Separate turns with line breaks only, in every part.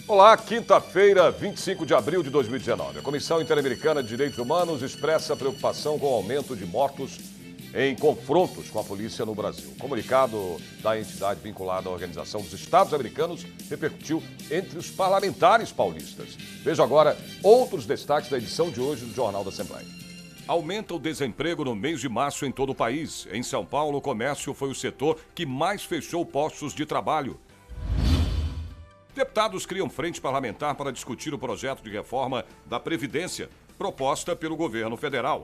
Olá, quinta-feira, 25 de abril de 2019. A Comissão Interamericana de Direitos Humanos expressa preocupação com o aumento de mortos em confrontos com a polícia no Brasil. O comunicado da entidade vinculada à Organização dos Estados Americanos repercutiu entre os parlamentares paulistas. Veja agora outros destaques da edição de hoje do Jornal da Assembleia. Aumenta o desemprego no mês de março em todo o país. Em São Paulo, o comércio foi o setor que mais fechou postos de trabalho. Deputados criam frente parlamentar para discutir o projeto de reforma da Previdência, proposta pelo governo federal.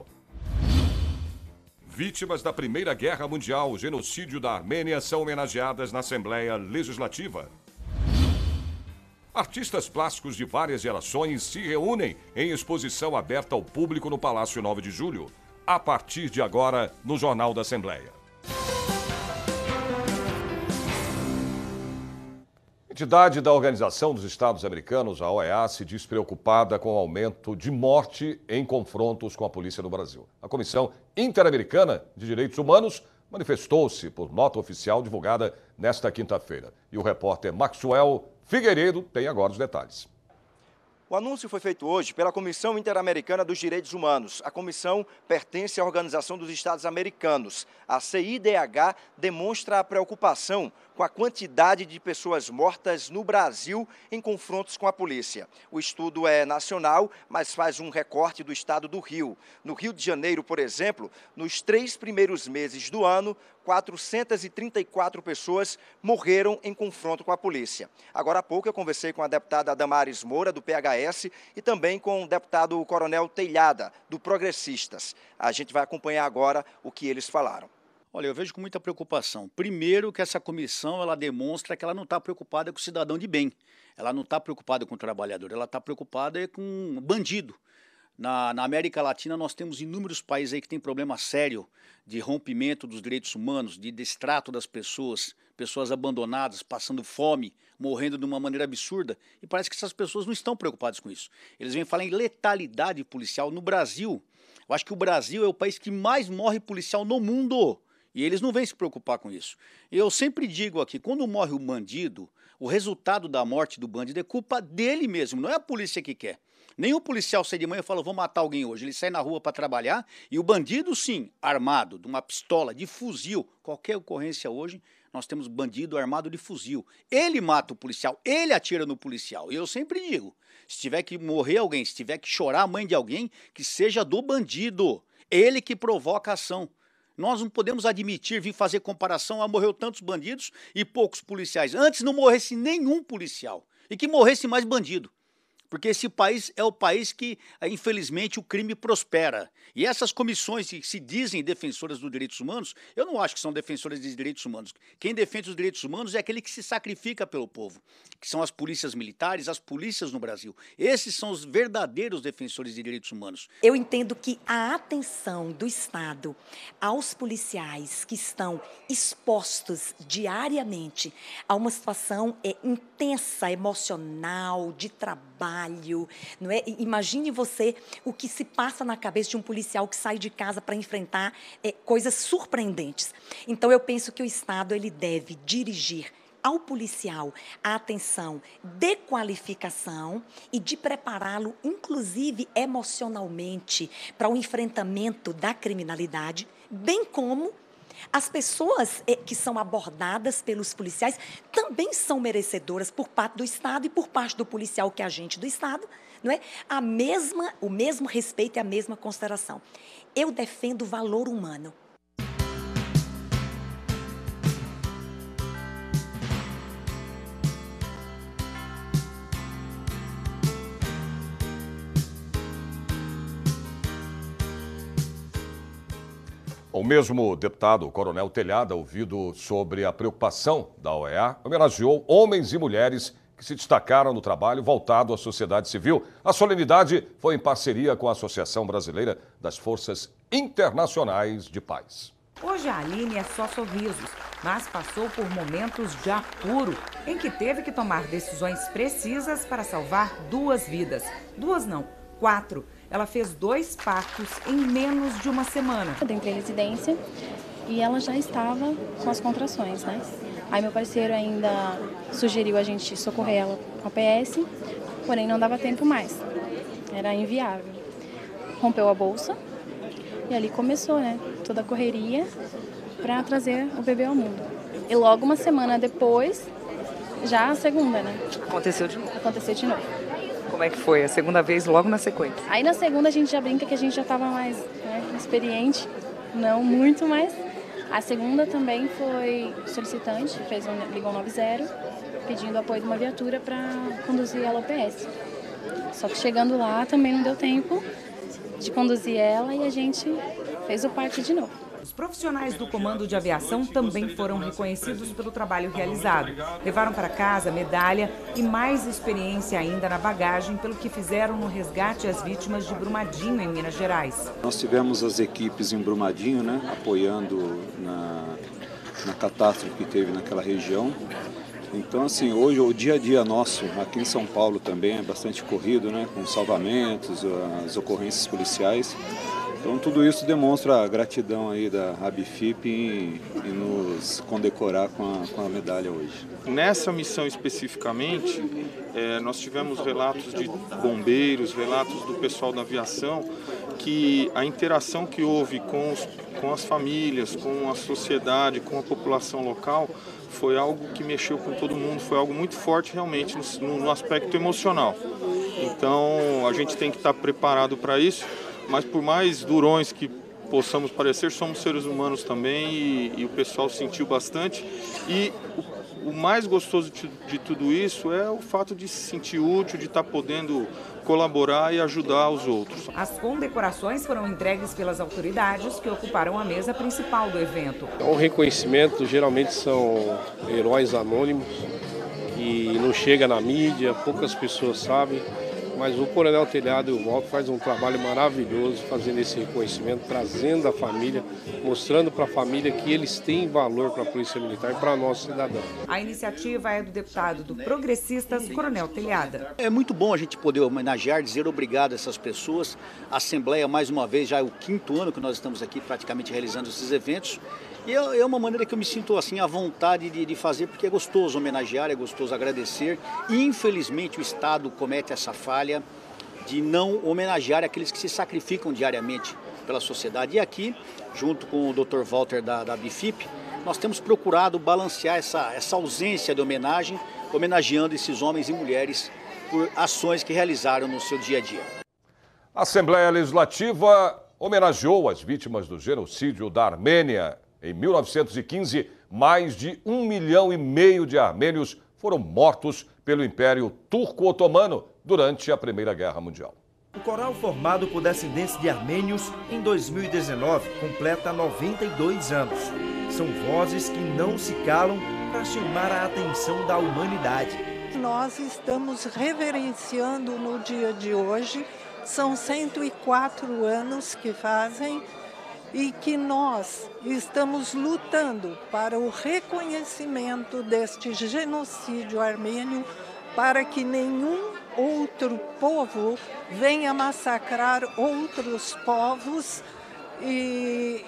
Vítimas da Primeira Guerra Mundial, o genocídio da Armênia, são homenageadas na Assembleia Legislativa. Artistas plásticos de várias gerações se reúnem em exposição aberta ao público no Palácio 9 de Julho, a partir de agora no Jornal da Assembleia. A entidade da Organização dos Estados Americanos, a OEA, se diz preocupada com o aumento de morte em confrontos com a polícia no Brasil. A Comissão Interamericana de Direitos Humanos manifestou-se por nota oficial divulgada nesta quinta-feira. E o repórter Maxwell Figueiredo tem agora os detalhes.
O anúncio foi feito hoje pela Comissão Interamericana dos Direitos Humanos. A comissão pertence à Organização dos Estados Americanos. A CIDH demonstra a preocupação com a quantidade de pessoas mortas no Brasil em confrontos com a polícia. O estudo é nacional, mas faz um recorte do estado do Rio. No Rio de Janeiro, por exemplo, nos 3 primeiros meses do ano, 434 pessoas morreram em confronto com a polícia. Agora há pouco eu conversei com a deputada Damares Moura, do PHS, e também com o deputado Coronel Telhada, do Progressistas. A gente vai acompanhar agora o que eles falaram.
Olha, eu vejo com muita preocupação. Primeiro que essa comissão, ela demonstra que ela não está preocupada com o cidadão de bem. Ela não está preocupada com o trabalhador, ela está preocupada com o bandido. Na América Latina, nós temos inúmeros países aí que têm problema sério de rompimento dos direitos humanos, de destrato das pessoas, pessoas abandonadas, passando fome, morrendo de uma maneira absurda. E parece que essas pessoas não estão preocupadas com isso. Eles vêm falar em letalidade policial. No Brasil, eu acho que o Brasil é o país que mais morre policial no mundo. E eles não vêm se preocupar com isso. Eu sempre digo aqui, quando morre o bandido, o resultado da morte do bandido é culpa dele mesmo, não é a polícia que quer. Nem o policial sai de manhã e fala, vou matar alguém hoje. Ele sai na rua para trabalhar e o bandido, sim, armado, de uma pistola, de fuzil. Qualquer ocorrência hoje, nós temos bandido armado de fuzil. Ele mata o policial, ele atira no policial. E eu sempre digo, se tiver que morrer alguém, se tiver que chorar a mãe de alguém, que seja do bandido. Ele que provoca a ação. Nós não podemos admitir, vir fazer comparação, morreu tantos bandidos e poucos policiais. Antes não morresse nenhum policial e que morresse mais bandido. Porque esse país é o país que, infelizmente, o crime prospera. E essas comissões que se dizem defensoras dos direitos humanos, eu não acho que são defensoras dos direitos humanos. Quem defende os direitos humanos é aquele que se sacrifica pelo povo, que são as polícias militares, as polícias no Brasil. Esses são os verdadeiros defensores de direitos humanos.
Eu entendo que a atenção do Estado aos policiais que estão expostos diariamente a uma situação intensa, emocional, de trabalho, não é? Imagine você o que se passa na cabeça de um policial que sai de casa para enfrentar coisas surpreendentes. Então, eu penso que o Estado ele deve dirigir ao policial a atenção de qualificação e de prepará-lo, inclusive emocionalmente, para o enfrentamento da criminalidade, bem como as pessoas que são abordadas pelos policiais também são merecedoras por parte do Estado e por parte do policial que é agente do Estado, não é? O mesmo respeito e a mesma consideração. Eu defendo o valor humano.
O mesmo deputado Coronel Telhada, ouvido sobre a preocupação da OEA, homenageou homens e mulheres que se destacaram no trabalho voltado à sociedade civil. A solenidade foi em parceria com a Associação Brasileira das Forças Internacionais de Paz.
Hoje a Aline é só sorrisos, mas passou por momentos de apuro, em que teve que tomar decisões precisas para salvar 2 vidas. 2 não, 4. Ela fez 2 partos em menos de uma semana.
Eu entrei em residência e ela já estava com as contrações, né? Aí meu parceiro ainda sugeriu a gente socorrer ela com a PS, porém não dava tempo mais, era inviável. Rompeu a bolsa e ali começou, né, toda a correria para trazer o bebê ao mundo. E logo uma semana depois, já a segunda, né?
Aconteceu de novo?
Aconteceu de novo.
Como é que foi? A segunda vez logo na sequência?
Aí na segunda a gente já brinca que a gente já estava mais, né, experiente, não muito, mas a segunda também foi solicitante, ligou 90, pedindo apoio de uma viatura para conduzir ela ao PS. Só que chegando lá também não deu tempo de conduzir ela e a gente fez o parto de novo.
Os profissionais do Comando de Aviação também foram reconhecidos pelo trabalho realizado. Levaram para casa medalha e mais experiência ainda na bagagem pelo que fizeram no resgate às vítimas de Brumadinho, em Minas Gerais.
Nós tivemos as equipes em Brumadinho, né, apoiando na catástrofe que teve naquela região. Então, assim, hoje o dia a dia nosso aqui em São Paulo também é bastante corrido, né, com salvamentos, as ocorrências policiais. Então tudo isso demonstra a gratidão aí da ABFIP em nos condecorar com a medalha hoje.
Nessa missão especificamente, nós tivemos relatos de bombeiros, relatos do pessoal da aviação, que a interação que houve com as famílias, com a sociedade, com a população local, foi algo que mexeu com todo mundo, foi algo muito forte realmente no aspecto emocional. Então a gente tem que estar preparado para isso. Mas por mais durões que possamos parecer, somos seres humanos também e o pessoal sentiu bastante. E o mais gostoso de tudo isso é o fato de se sentir útil, de estar podendo colaborar e ajudar os outros.
As condecorações foram entregues pelas autoridades que ocuparam a mesa principal do evento.
O reconhecimento geralmente são heróis anônimos que não chega na mídia, poucas pessoas sabem. Mas o Coronel Telhado e o Walter fazem um trabalho maravilhoso fazendo esse reconhecimento, trazendo a família, mostrando para a família que eles têm valor para a Polícia Militar e para nós cidadãos.
A iniciativa é do deputado do Progressistas, Coronel Telhada.
É muito bom a gente poder homenagear, dizer obrigado a essas pessoas. A Assembleia, mais uma vez, já é o 5º ano que nós estamos aqui praticamente realizando esses eventos. E é uma maneira que eu me sinto assim à vontade de fazer, porque é gostoso homenagear, é gostoso agradecer. E, infelizmente, o Estado comete essa falha de não homenagear aqueles que se sacrificam diariamente pela sociedade. E aqui, junto com o Dr. Walter da BFIP, nós temos procurado balancear essa ausência de homenagem, homenageando esses homens e mulheres por ações que realizaram no seu dia a dia.
A Assembleia Legislativa homenageou as vítimas do genocídio da Armênia. Em 1915, mais de 1,5 milhão de armênios foram mortos pelo Império Turco-Otomano durante a Primeira Guerra Mundial.
O coral formado por descendentes de armênios, em 2019, completa 92 anos. São vozes que não se calam para chamar a atenção da humanidade.
Nós estamos reverenciando no dia de hoje, são 104 anos que fazem, e que nós estamos lutando para o reconhecimento deste genocídio armênio, para que nenhum outro povo venha massacrar outros povos e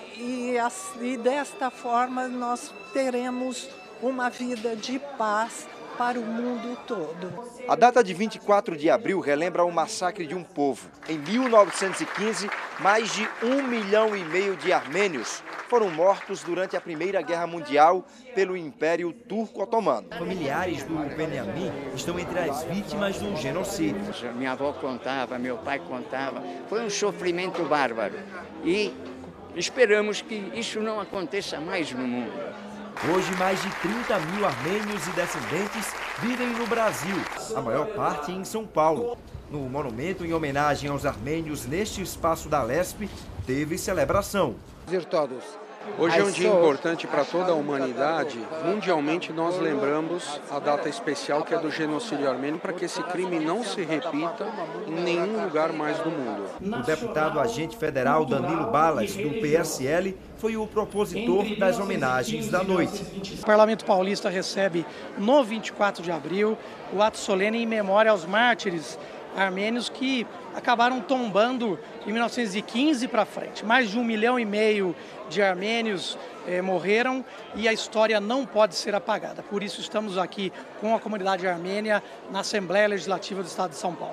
desta forma nós teremos uma vida de paz para o mundo todo.
A data de 24 de abril relembra o massacre de um povo. Em 1915, mais de 1,5 milhão de armênios foram mortos durante a Primeira Guerra Mundial pelo Império Turco-Otomano. Familiares do Benjamin estão entre as vítimas do genocídio.
Minha avó contava, meu pai contava, foi um sofrimento bárbaro e esperamos que isso não aconteça mais no mundo.
Hoje, mais de 30 mil armênios e descendentes vivem no Brasil, a maior parte em São Paulo. No monumento em homenagem aos armênios neste espaço da Lesp, teve celebração.
Todos. Hoje é um dia importante para toda a humanidade. Mundialmente nós lembramos a data especial que é do genocídio armênio, para que esse crime não se repita em nenhum lugar mais do mundo.
O deputado agente federal Danilo Balas, do PSL, foi o propositor das homenagens da noite.
O Parlamento Paulista recebe no 24 de abril o ato solene em memória aos mártires armênios que acabaram tombando em 1915 para frente. Mais de 1,5 milhão de armênios morreram e a história não pode ser apagada. Por isso estamos aqui com a comunidade armênia na Assembleia Legislativa do Estado de São Paulo.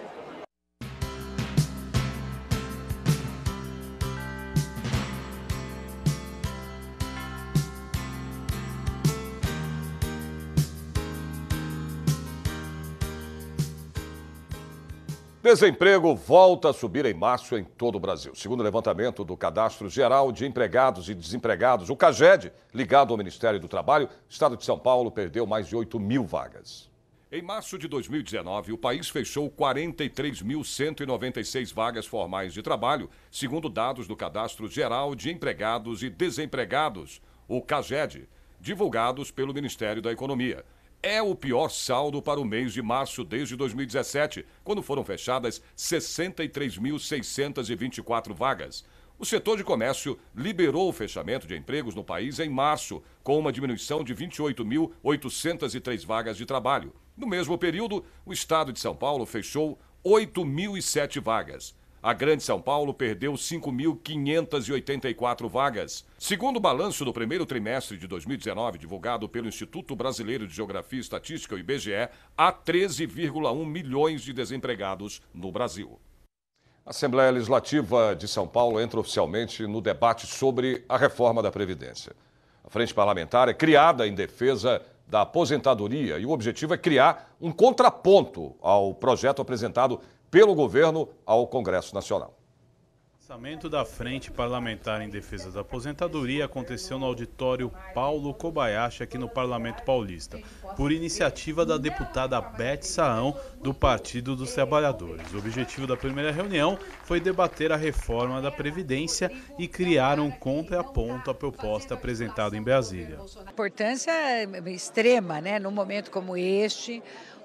Desemprego volta a subir em março em todo o Brasil. Segundo o levantamento do Cadastro Geral de Empregados e Desempregados, o CAGED, ligado ao Ministério do Trabalho, o estado de São Paulo perdeu mais de 8.000 vagas. Em março de 2019, o país fechou 43.196 vagas formais de trabalho, segundo dados do Cadastro Geral de Empregados e Desempregados, o CAGED, divulgados pelo Ministério da Economia. É o pior saldo para o mês de março desde 2017, quando foram fechadas 63.624 vagas. O setor de comércio liberou o fechamento de empregos no país em março, com uma diminuição de 28.803 vagas de trabalho. No mesmo período, o estado de São Paulo fechou 8.007 vagas. A Grande São Paulo perdeu 5.584 vagas. Segundo o balanço do primeiro trimestre de 2019, divulgado pelo Instituto Brasileiro de Geografia e Estatística, o IBGE, há 13,1 milhões de desempregados no Brasil. A Assembleia Legislativa de São Paulo entra oficialmente no debate sobre a reforma da Previdência. A Frente Parlamentar é criada em defesa da aposentadoria e o objetivo é criar um contraponto ao projeto apresentado pelo governo ao Congresso Nacional.
O lançamento da Frente Parlamentar em Defesa da Aposentadoria aconteceu no auditório Paulo Kobayashi, aqui no Parlamento Paulista, por iniciativa da deputada Beth Saão, do Partido dos Trabalhadores. O objetivo da primeira reunião foi debater a reforma da Previdência e criar um contraponto à proposta apresentada em Brasília.
A importância é extrema, né, num momento como este,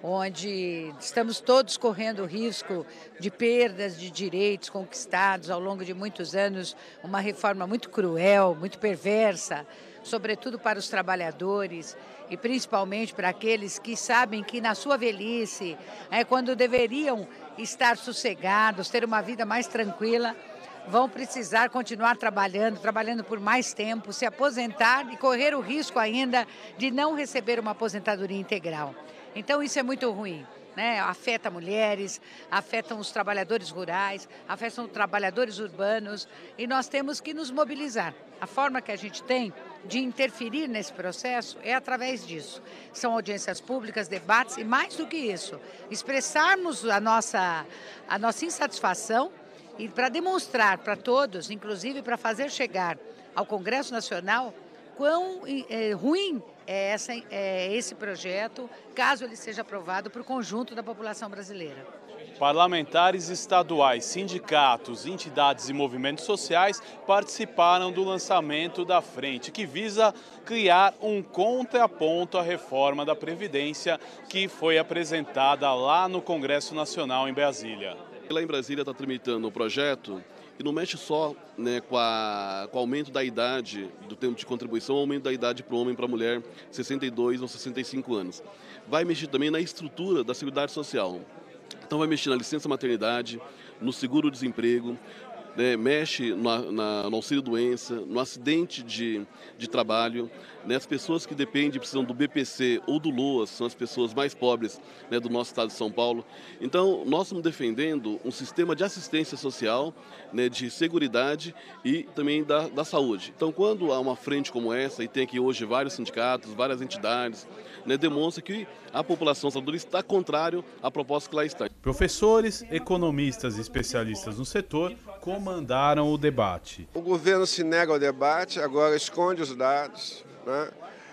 onde estamos todos correndo o risco de perdas de direitos conquistados ao longo de muitos anos, uma reforma muito cruel, muito perversa, sobretudo para os trabalhadores e principalmente para aqueles que sabem que na sua velhice, quando deveriam estar sossegados, ter uma vida mais tranquila, vão precisar continuar trabalhando por mais tempo, se aposentar e correr o risco ainda de não receber uma aposentadoria integral. Então isso é muito ruim, né? Afeta mulheres, afetam os trabalhadores rurais, afetam os trabalhadores urbanos e nós temos que nos mobilizar. A forma que a gente tem de interferir nesse processo é através disso. São audiências públicas, debates e mais do que isso, expressarmos a nossa insatisfação e para demonstrar para todos, inclusive para fazer chegar ao Congresso Nacional, quão ruim é esse projeto, caso ele seja aprovado para o conjunto da população brasileira.
Parlamentares estaduais, sindicatos, entidades e movimentos sociais participaram do lançamento da frente, que visa criar um contraponto à reforma da Previdência que foi apresentada lá no Congresso Nacional em Brasília.
Lá em Brasília está tramitando um projeto que não mexe só, né, com o aumento da idade do tempo de contribuição, o aumento da idade para o homem e para a mulher, 62 ou 65 anos. Vai mexer também na estrutura da Seguridade Social. Então vai mexer na licença maternidade, no seguro-desemprego, né, mexe no auxílio-doença, no acidente de trabalho. Né, as pessoas que dependem, precisam do BPC ou do LOAS, são as pessoas mais pobres, né, do nosso estado de São Paulo. Então, nós estamos defendendo um sistema de assistência social, né, de seguridade e também da saúde. Então, quando há uma frente como essa, e tem aqui hoje vários sindicatos, várias entidades, né, demonstra que a população trabalhadora está contrário à proposta que lá está.
Professores, economistas e especialistas no setor comandaram o debate.
O governo se nega ao debate, agora esconde os dados, né?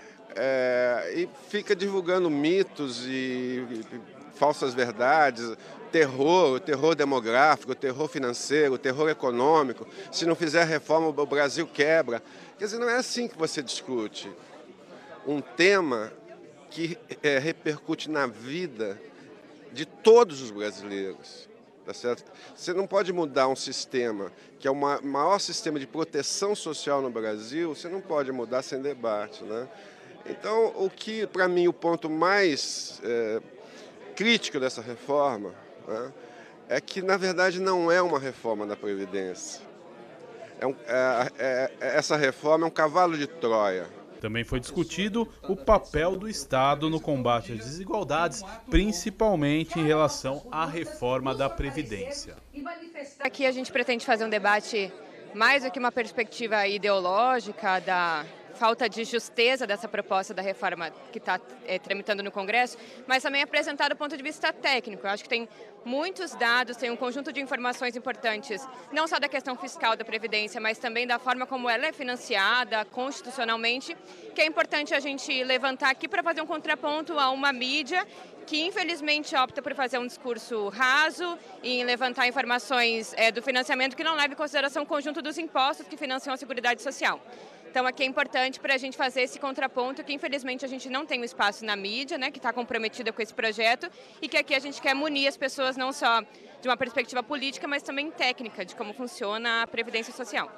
E fica divulgando mitos e falsas verdades, terror demográfico, terror financeiro, terror econômico. Se não fizer reforma, o Brasil quebra. Quer dizer, não é assim que você discute um tema que repercute na vida de todos os brasileiros. Tá certo? Você não pode mudar um sistema que é o maior sistema de proteção social no Brasil, você não pode mudar sem debate, né? Então, o que, para mim, o ponto mais crítico dessa reforma, né, é que, na verdade, não é uma reforma da Previdência. Essa reforma é um cavalo de Troia.
Também foi discutido o papel do Estado no combate às desigualdades, principalmente em relação à reforma da Previdência.
Aqui a gente pretende fazer um debate mais do que uma perspectiva ideológica da falta de justeza dessa proposta da reforma que está tramitando no Congresso, mas também apresentar do ponto de vista técnico. Eu acho que tem muitos dados, tem um conjunto de informações importantes, não só da questão fiscal da Previdência, mas também da forma como ela é financiada constitucionalmente, que é importante a gente levantar aqui para fazer um contraponto a uma mídia que infelizmente opta por fazer um discurso raso e levantar informações do financiamento que não leva em consideração o conjunto dos impostos que financiam a Seguridade Social. Então aqui é importante para a gente fazer esse contraponto que infelizmente a gente não tem um espaço na mídia, né, que está comprometida com esse projeto e que aqui a gente quer munir as pessoas não só de uma perspectiva política, mas também técnica de como funciona a Previdência Social.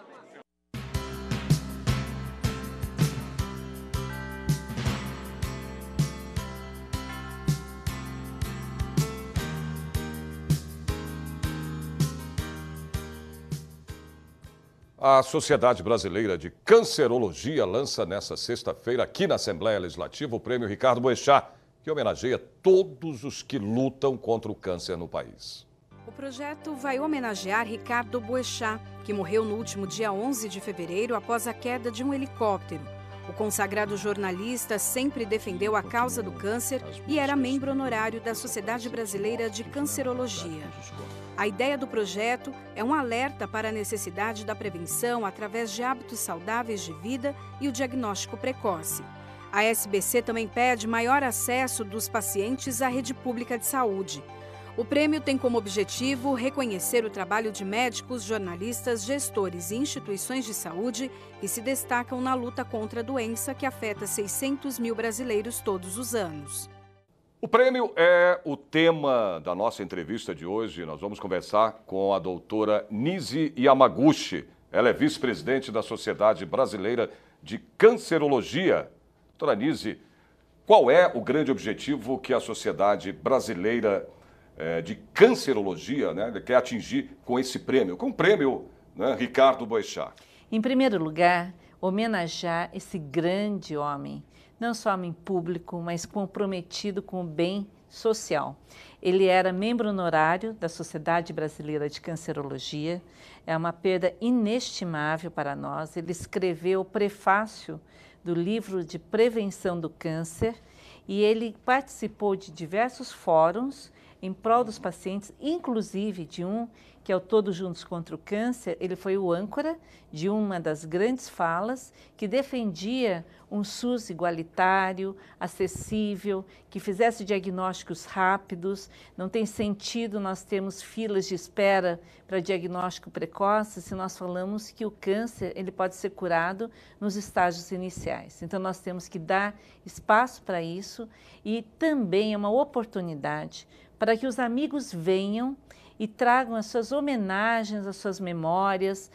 A Sociedade Brasileira de Cancerologia lança nesta sexta-feira, aqui na Assembleia Legislativa, o Prêmio Ricardo Boechat, que homenageia todos os que lutam contra o câncer no país.
O projeto vai homenagear Ricardo Boechat, que morreu no último dia 11 de fevereiro após a queda de um helicóptero. O consagrado jornalista sempre defendeu a causa do câncer e era membro honorário da Sociedade Brasileira de Cancerologia. A ideia do projeto é um alerta para a necessidade da prevenção através de hábitos saudáveis de vida e o diagnóstico precoce. A SBC também pede maior acesso dos pacientes à rede pública de saúde. O prêmio tem como objetivo reconhecer o trabalho de médicos, jornalistas, gestores e instituições de saúde que se destacam na luta contra a doença que afeta 600 mil brasileiros todos os anos.
O prêmio é o tema da nossa entrevista de hoje. Nós vamos conversar com a doutora Nise Yamaguchi. Ela é vice-presidente da Sociedade Brasileira de Cancerologia. Doutora Nise, qual é o grande objetivo que a Sociedade Brasileira de Cancerologia, né, quer atingir com esse prêmio, com o prêmio, né, Ricardo Boechat?
Em primeiro lugar, homenagear esse grande homem, não só homem público, mas comprometido com o bem social. Ele era membro honorário da Sociedade Brasileira de Cancerologia, é uma perda inestimável para nós. Ele escreveu o prefácio do livro de prevenção do câncer e ele participou de diversos fóruns em prol dos pacientes, inclusive de um que é o Todos Juntos contra o Câncer. Ele foi o âncora de uma das grandes falas que defendia um SUS igualitário, acessível, que fizesse diagnósticos rápidos. Não tem sentido nós termos filas de espera para diagnóstico precoce se nós falamos que o câncer ele pode ser curado nos estágios iniciais. Então nós temos que dar espaço para isso e também é uma oportunidade para que os amigos venham e tragam as suas homenagens, as suas memórias.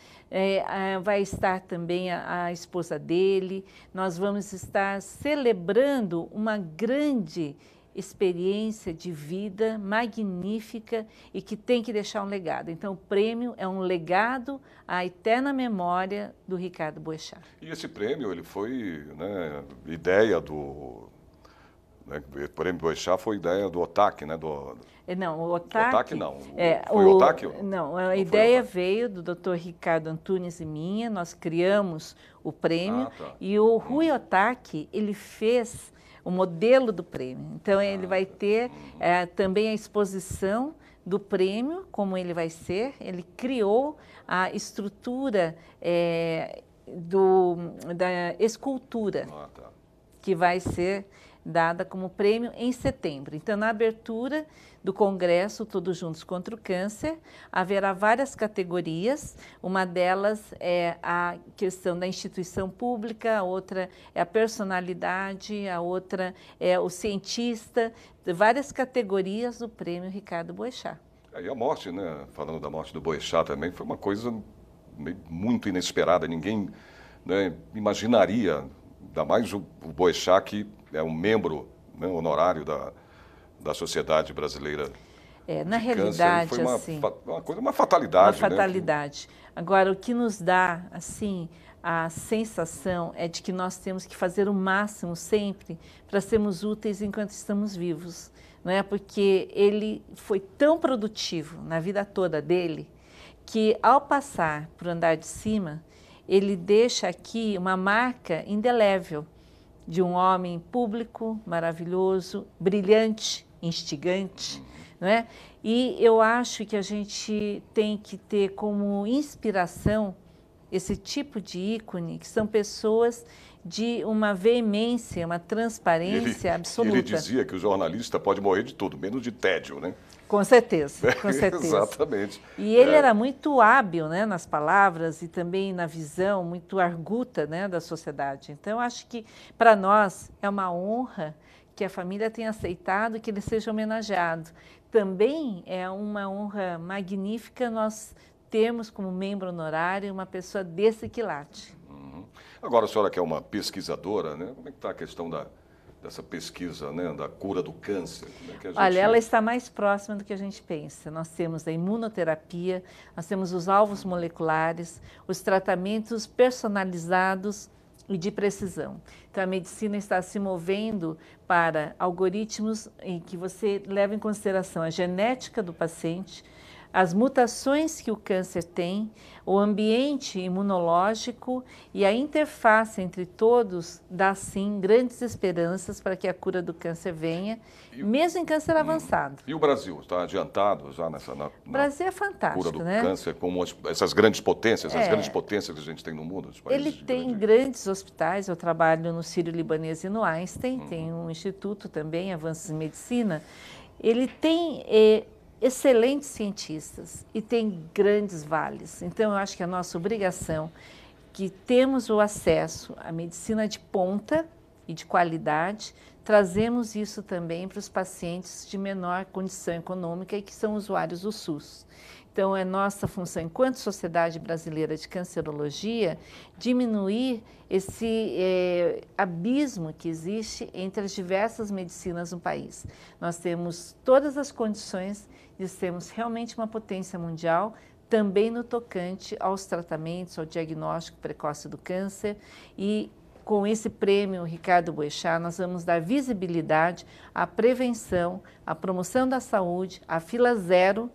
Vai estar também a esposa dele. Nós vamos estar celebrando uma grande experiência de vida magnífica e que tem que deixar um legado. Então, o prêmio é um legado à eterna memória do Ricardo Boechat.
E esse prêmio, ele foi, né, ideia do... O prêmio Boechat foi ideia do OTAC, né?
Não, o OTAC
não. Foi o OTAC?
Não, a ideia veio do Dr. Ricardo Antunes e minha. Nós criamos o prêmio e o Rui OTAC, ele fez o modelo do prêmio. Então, ele vai ter também a exposição do prêmio, como ele vai ser. Ele criou a estrutura da escultura, que vai ser dada como prêmio em setembro. Então, na abertura do Congresso Todos Juntos contra o Câncer, haverá várias categorias. Uma delas é a questão da instituição pública, a outra é a personalidade, a outra é o cientista, várias categorias do prêmio Ricardo Boechat.
E a morte, né, falando da morte do Boechat também, foi uma coisa muito inesperada. Ninguém, né, imaginaria, ainda mais o Boechat, que é um membro, né, honorário da Sociedade Brasileira
Na realidade,
foi
assim,
uma fatalidade.
Uma fatalidade. Né? Agora, o que nos dá, assim, a sensação é de que nós temos que fazer o máximo sempre para sermos úteis enquanto estamos vivos. Não é? Porque ele foi tão produtivo na vida toda dele que, ao passar para o andar de cima, ele deixa aqui uma marca indelével de um homem público, maravilhoso, brilhante, instigante, não é? E eu acho que a gente tem que ter como inspiração esse tipo de ícone, que são pessoas de uma veemência, uma transparência absoluta.
Ele dizia que o jornalista pode morrer de tudo, menos de tédio, né?
Com certeza, com certeza.
Exatamente.
E ele era muito hábil, né, nas palavras e também na visão, muito arguta, né, da sociedade. Então, acho que para nós é uma honra que a família tenha aceitado que ele seja homenageado. Também é uma honra magnífica nós termos como membro honorário uma pessoa desse quilate.
Agora, a senhora que é uma pesquisadora, né? Como é que está a questão dessa pesquisa, né, da cura do câncer? Como é que a gente...
Olha, ela está mais próxima do que a gente pensa. Nós temos a imunoterapia, nós temos os alvos moleculares, os tratamentos personalizados e de precisão. Então, a medicina está se movendo para algoritmos em que você leva em consideração a genética do paciente, as mutações que o câncer tem, o ambiente imunológico e a interface entre todos dá, sim, grandes esperanças para que a cura do câncer venha, mesmo em câncer avançado.
E o Brasil está adiantado já
O Brasil é fantástico,
cura do
né?
câncer, como essas grandes potências, as grandes potências que a gente tem no mundo?
Ele tem grandes hospitais, eu trabalho no Sírio-Libanês e no Einstein, tem um instituto também, Avanços em Medicina. Ele tem... excelentes cientistas e tem grandes vales. Então, eu acho que a nossa obrigação, que temos o acesso à medicina de ponta e de qualidade, trazemos isso também para os pacientes de menor condição econômica e que são usuários do SUS. Então, é nossa função, enquanto Sociedade Brasileira de Cancerologia, diminuir esse abismo que existe entre as diversas medicinas no país. Nós temos todas as condições de sermos realmente uma potência mundial, também no tocante aos tratamentos, ao diagnóstico precoce do câncer. E com esse prêmio Ricardo Boechat, nós vamos dar visibilidade à prevenção, à promoção da saúde, à fila zero,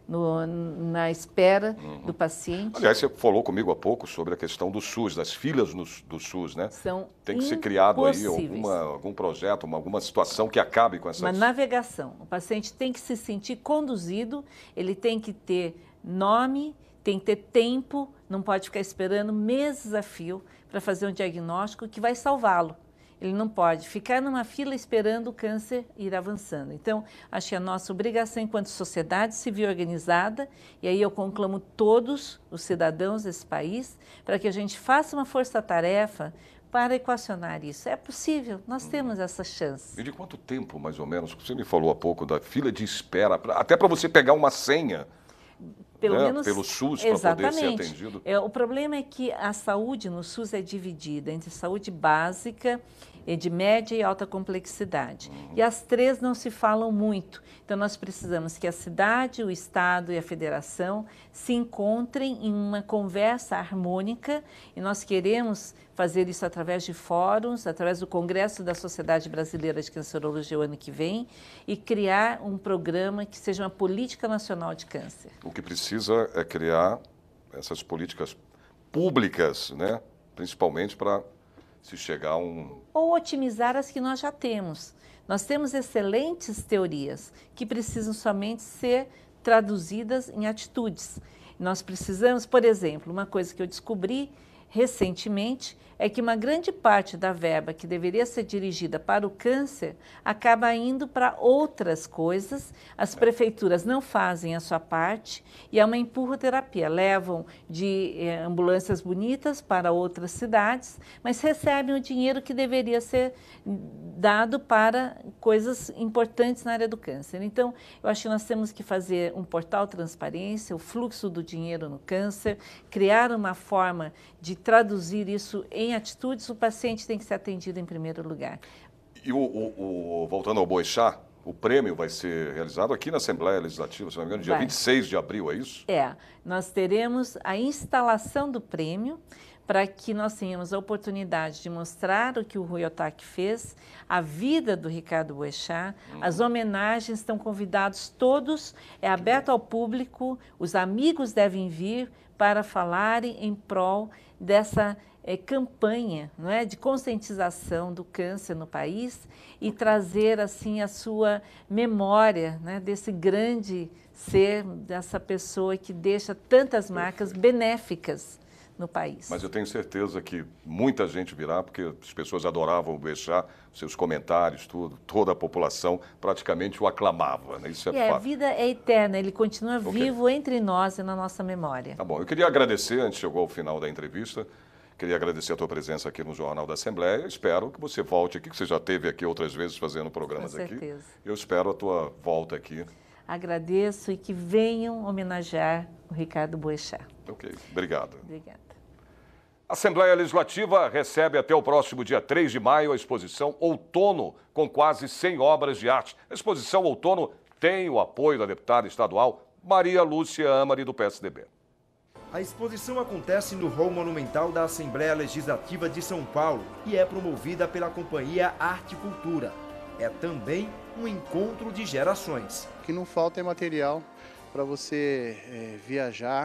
na espera do paciente.
Aliás, você falou comigo há pouco sobre a questão do SUS, das filas do SUS, né? Tem que ser criado aí algum projeto, alguma situação que acabe com essas...
Uma navegação. O paciente tem que se sentir conduzido, ele tem que ter nome, tem que ter tempo, não pode ficar esperando meses a fio para fazer um diagnóstico que vai salvá-lo. Ele não pode ficar numa fila esperando o câncer ir avançando. Então, acho que é a nossa obrigação enquanto sociedade civil organizada, e aí eu conclamo todos os cidadãos desse país, para que a gente faça uma força-tarefa para equacionar isso. É possível, nós temos essa chance.
E de quanto tempo, mais ou menos? Você me falou há pouco da fila de espera, até para você pegar uma senha.
Pelo menos,
pelo SUS, para poder ser atendido.
O problema é que a saúde no SUS é dividida entre saúde básica, de média e alta complexidade. E as três não se falam muito. Então, nós precisamos que a cidade, o Estado e a Federação se encontrem em uma conversa harmônica, e nós queremos fazer isso através de fóruns, através do Congresso da Sociedade Brasileira de Cancerologia o ano que vem, e criar um programa que seja uma política nacional de câncer.
O que precisa é criar essas políticas públicas, né? Principalmente para se chegar a
ou otimizar as que nós já temos. Nós temos excelentes teorias que precisam somente ser traduzidas em atitudes. Nós precisamos, por exemplo, uma coisa que eu descobri recentemente é que uma grande parte da verba que deveria ser dirigida para o câncer acaba indo para outras coisas. As prefeituras não fazem a sua parte e é uma empurroterapia. Levam de ambulâncias bonitas para outras cidades, mas recebem o dinheiro que deveria ser dado para coisas importantes na área do câncer. Então, eu acho que nós temos que fazer um portal transparência, o fluxo do dinheiro no câncer, criar uma forma de traduzir isso em atitudes. O paciente tem que ser atendido em primeiro lugar.
E voltando ao Boechat, O prêmio vai ser realizado aqui na Assembleia Legislativa, se não me engano, dia 26 de abril, é isso?
Nós teremos a instalação do prêmio para que nós tenhamos a oportunidade de mostrar o que o Rui Ohtake fez, a vida do Ricardo Boechat, as homenagens, estão convidados todos, é aberto ao público, os amigos devem vir para falarem em prol dessa campanha, não é, de conscientização do câncer no país e trazer assim a sua memória, né, desse grande ser, dessa pessoa que deixa tantas marcas benéficas no país.
Mas eu tenho certeza que muita gente virá, porque as pessoas adoravam o Boechat, seus comentários, tudo, toda a população praticamente o aclamava, né? Isso é fato.
A vida é eterna, ele continua vivo entre nós e na nossa memória.
Tá bom, eu queria agradecer, antes chegou ao final da entrevista, queria agradecer a tua presença aqui no Jornal da Assembleia. Espero que você volte aqui, que você já esteve aqui outras vezes fazendo programas aqui. Com certeza. Eu espero a tua volta aqui.
Agradeço e que venham homenagear o Ricardo Boechat.
Ok, obrigado.
Obrigada.
A Assembleia Legislativa recebe até o próximo dia 3 de maio a exposição Outono, com quase 100 obras de arte. A exposição Outono tem o apoio da deputada estadual Maria Lúcia Amari, do PSDB.
A exposição acontece no Hall Monumental da Assembleia Legislativa de São Paulo e é promovida pela Companhia Arte e Cultura. É também um encontro de gerações.
O que não falta é material para você viajar,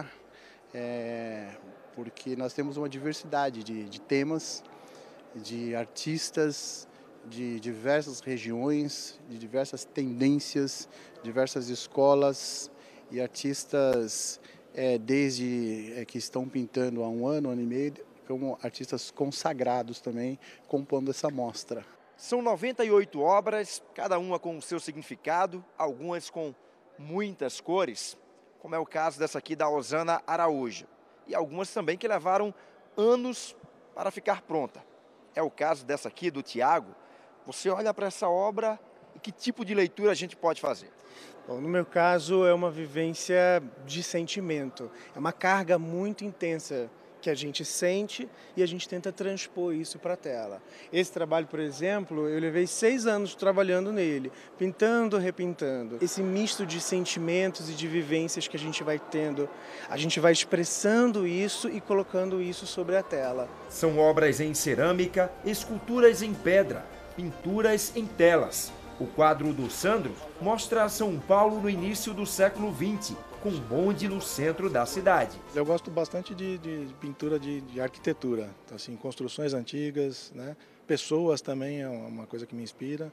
porque nós temos uma diversidade de temas, de artistas, de diversas regiões, de diversas tendências, diversas escolas e artistas desde que estão pintando há um ano e meio, como artistas consagrados também, compondo essa mostra.
São 98 obras, cada uma com o seu significado, algumas com muitas cores, como é o caso dessa aqui da Osana Araújo, e algumas também que levaram anos para ficar pronta. É o caso dessa aqui do Tiago. Você olha para essa obra e que tipo de leitura a gente pode fazer?
Bom, no meu caso é uma vivência de sentimento, é uma carga muito intensa que a gente sente e a gente tenta transpor isso para a tela. Esse trabalho, por exemplo, eu levei 6 anos trabalhando nele, pintando, repintando. Esse misto de sentimentos e de vivências que a gente vai tendo, a gente vai expressando isso e colocando isso sobre a tela.
São obras em cerâmica, esculturas em pedra, pinturas em telas. O quadro do Sandro mostra São Paulo no início do século XX, com um bonde no centro da cidade.
Eu gosto bastante de pintura de arquitetura, assim, construções antigas, né? Pessoas também é uma coisa que me inspira,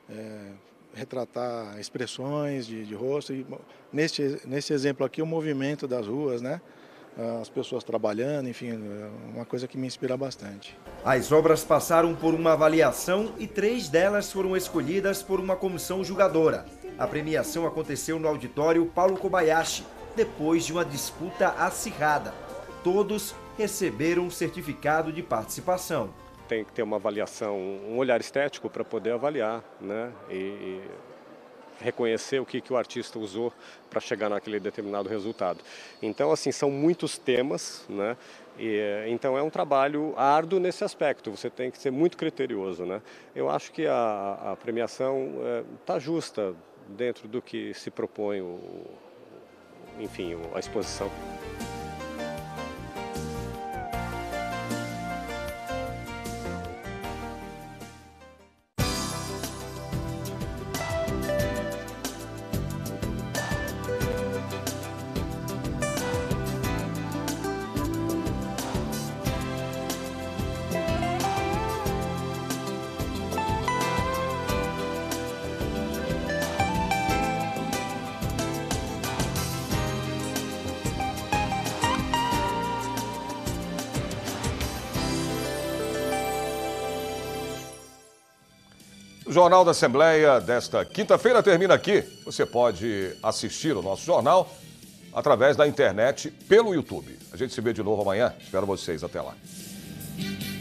retratar expressões de rosto. E nesse exemplo aqui, o movimento das ruas, né? As pessoas trabalhando, enfim, é uma coisa que me inspira bastante.
As obras passaram por uma avaliação e 3 delas foram escolhidas por uma comissão julgadora. A premiação aconteceu no auditório Paulo Kobayashi, depois de uma disputa acirrada. Todos receberam um certificado de participação.
Tem que ter uma avaliação, um olhar estético para poder avaliar, né? E reconhecer o que o artista usou para chegar naquele determinado resultado. Então, assim, são muitos temas, né? Então é um trabalho árduo nesse aspecto, você tem que ser muito criterioso, né? Eu acho que a premiação está justa dentro do que se propõe, enfim, a exposição.
O Jornal da Assembleia desta quinta-feira termina aqui. Você pode assistir o nosso jornal através da internet pelo YouTube. A gente se vê de novo amanhã. Espero vocês. Até lá.